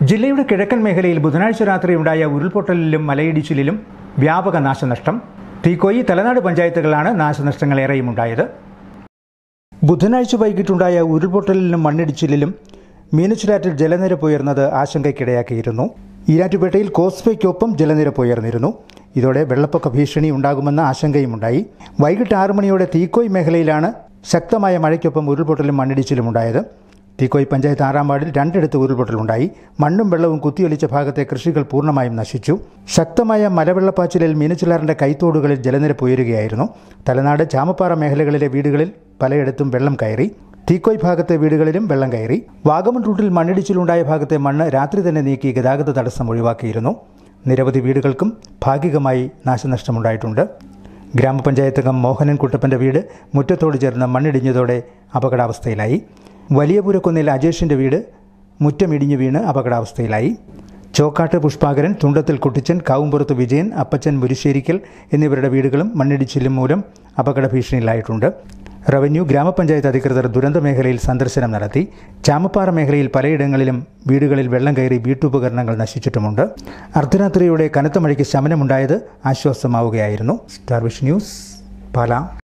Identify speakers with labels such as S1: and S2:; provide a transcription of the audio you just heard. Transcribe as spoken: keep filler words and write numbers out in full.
S1: ജില്ലയുടെ കിഴക്കൻ മേഖലയിൽ ബുധനാഴ്ച രാത്രിയുണ്ടായ ഉരുൾപൊട്ടലിലും മലയിടിച്ചിലിലും വ്യാപക നാശനഷ്ടം. തീക്കോയി, തലനാട് പഞ്ചായത്തുകളാണ് നാശനഷ്ടങ്ങളേറെയും ഉണ്ടായത്. ബുധനാഴ്ച വൈകിട്ടുണ്ടായ ഉരുൾപൊട്ടലിലും മണ്ണിടിച്ചിലിലും മീനച്ചിലാറ്റിൽ ജലനിരപ്പ് ഉയർന്നത് ആശങ്കയ്ക്കിടയാക്കിയിരുന്നു. ഈരാറ്റുപേട്ടയിൽ കോസ്വേയ്ക്കൊപ്പം ജലനിരപ്പ് ഉയർന്നിരുന്നു. ഇതോടെ വെള്ളപ്പൊക്ക ഭീഷണി ഉണ്ടാകുമെന്ന ആശങ്കയുമുണ്ടായി. വൈകിട്ട് ആറു മണിയോടെ തീക്കോയി മേഖലയിലാണ് ശക്തമായ മഴയ്ക്കൊപ്പം ഉരുൾപൊട്ടലും മണ്ണിടിച്ചിലും ഉണ്ടായത്. തീക്കോയി പഞ്ചായത്ത് ആറാം വാർഡിൽ രണ്ടിടത്ത് ഉരുൾപൊട്ടലുണ്ടായി. മണ്ണും വെള്ളവും കുത്തിയൊലിച്ച ഭാഗത്തെ കൃഷികൾ പൂർണ്ണമായും നശിച്ചു. ശക്തമായ മലവെള്ളപ്പാച്ചിലിൽ മീനച്ചിലാറിന്റെ കൈത്തോടുകളിൽ ജലനിരപ്പ് ഉയരുകയായിരുന്നു. തലനാട്, ചാമപ്പാറ മേഖലകളിലെ വീടുകളിൽ പലയിടത്തും വെള്ളം കയറി. തീക്കോയി ഭാഗത്തെ വീടുകളിലും വെള്ളം കയറി. വാഗമൺ റൂട്ടിൽ മണ്ണിടിച്ചിലുണ്ടായ ഭാഗത്തെ മണ്ണ് രാത്രി തന്നെ നീക്കി ഗതാഗത തടസ്സം ഒഴിവാക്കിയിരുന്നു. നിരവധി വീടുകൾക്കും ഭാഗികമായി നാശനഷ്ടമുണ്ടായിട്ടുണ്ട്. ഗ്രാമപഞ്ചായത്ത് അംഗം മോഹനൻ കുട്ടപ്പന്റെ വീട് മുറ്റത്തോട് ചേർന്ന് മണ്ണിടിഞ്ഞതോടെ അപകടാവസ്ഥയിലായി. വലിയപുരക്കുന്നിൽ അജേഷിന്റെ വീട് മുറ്റമിടിഞ്ഞു വീണ് അപകടാവസ്ഥയിലായി. ചോക്കാട്ട് പുഷ്പാകരൻ, തുണ്ടത്തിൽ കുട്ടിച്ചൻ, കാവുംപുറത്ത് വിജയൻ, അപ്പച്ചൻ മുരിശ്ശേരിക്കൽ എന്നിവരുടെ വീടുകളും മണ്ണിടിച്ചിലും മൂലം അപകട ഭീഷണിയിലായിട്ടുണ്ട്. റവന്യൂ, ഗ്രാമപഞ്ചായത്ത് അധികൃതർ ദുരന്ത മേഖലയിൽ സന്ദർശനം നടത്തി. ചാമപ്പാറ മേഖലയിൽ പലയിടങ്ങളിലും വീടുകളിൽ വെള്ളം കയറി വീട്ടുപകരണങ്ങൾ നശിച്ചിട്ടുമുണ്ട്. അർദ്ധരാത്രിയോടെ കനത്ത മഴയ്ക്ക് ശമനമുണ്ടായത് ആശ്വാസമാവുകയായിരുന്നു. Starvision news, Pala.